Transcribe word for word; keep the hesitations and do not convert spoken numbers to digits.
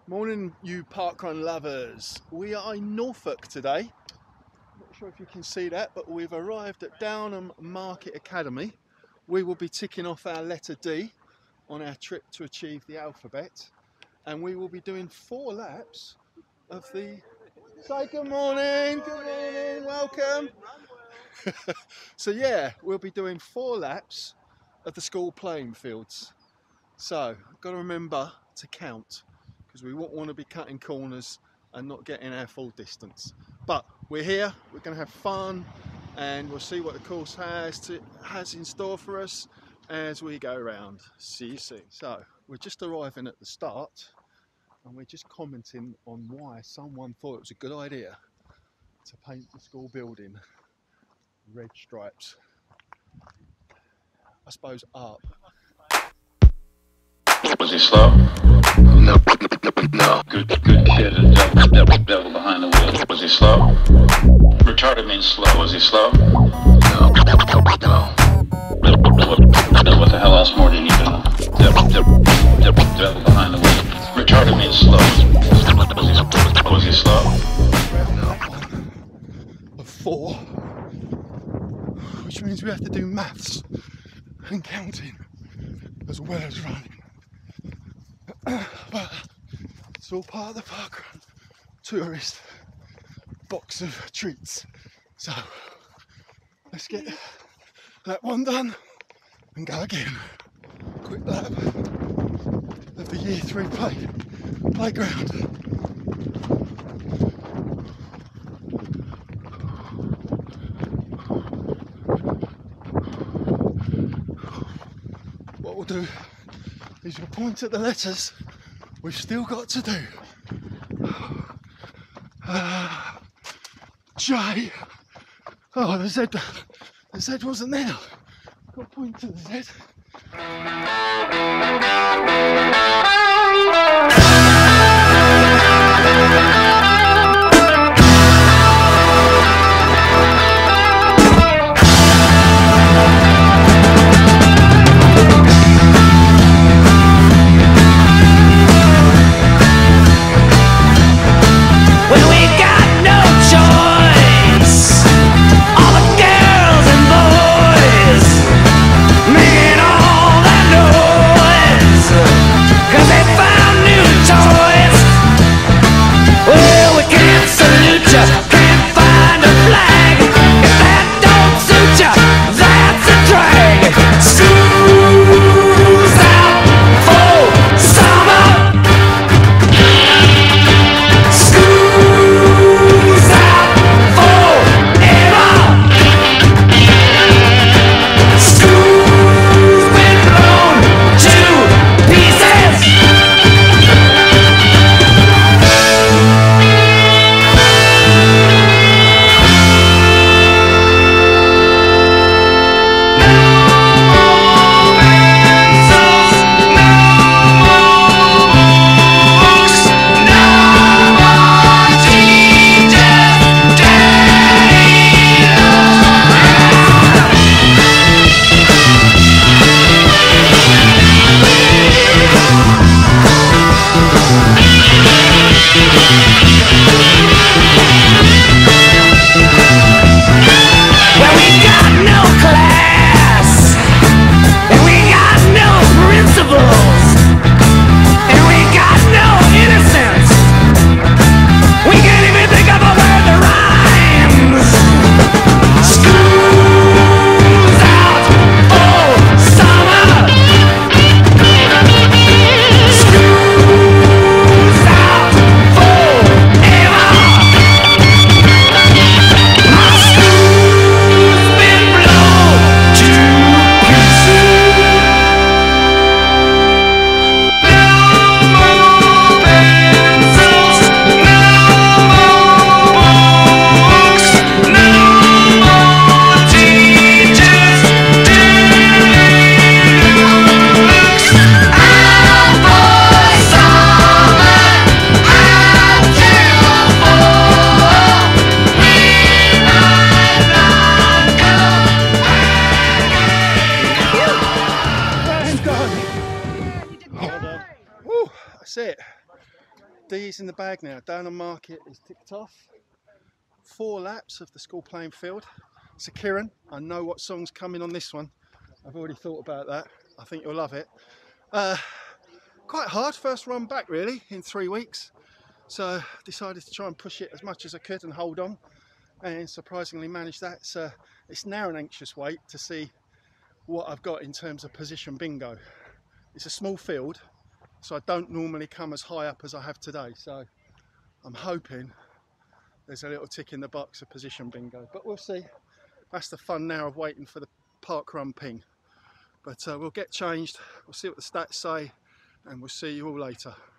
Morning, you parkrun lovers. We are in Norfolk today. Not sure if you can see that, but we've arrived at Downham Market Academy. We will be ticking off our letter D on our trip to achieve the alphabet, and we will be doing four laps of the... Say good morning, good morning, welcome. So yeah, we'll be doing four laps of the school playing fields. So I've got to remember to count, because we won't want to be cutting corners and not getting our full distance. But we're here, we're going to have fun, and we'll see what the course has to has in store for us as we go around. See you soon. So we're just arriving at the start, and we're just commenting on why someone thought it was a good idea to paint the school building red stripes. I suppose art. Was he slow? No, no. Good, good kid, a devil, devil, devil behind the wheel. Was he slow? Retarded means slow. Was he slow? No, no. What the hell else more do you need to know? Devil, devil, devil, devil behind the wheel. Retarded means slow. Was he, was he slow? A four, which means we have to do maths and counting as well as running. But it's all part of the parkrun tourist box of treats. So let's get that one done and go again. Quick lap of the year three play playground. What we'll do is we'll point at the letters we've still got to do. Uh, J. Oh, the Z. The Z wasn't there. Got to point to the Z. D's in the bag now. Downham Market is ticked off. Four laps of the school playing field. So Kieran, I know what song's coming on this one. I've already thought about that. I think you'll love it. Uh, quite hard first run back really in three weeks. So decided to try and push it as much as I could and hold on, and surprisingly managed that. So it's now an anxious wait to see what I've got in terms of position bingo. It's a small field, so I don't normally come as high up as I have today. So I'm hoping there's a little tick in the box of position bingo, but we'll see. That's the fun now of waiting for the parkrun ping. But uh, we'll get changed, we'll see what the stats say, and we'll see you all later.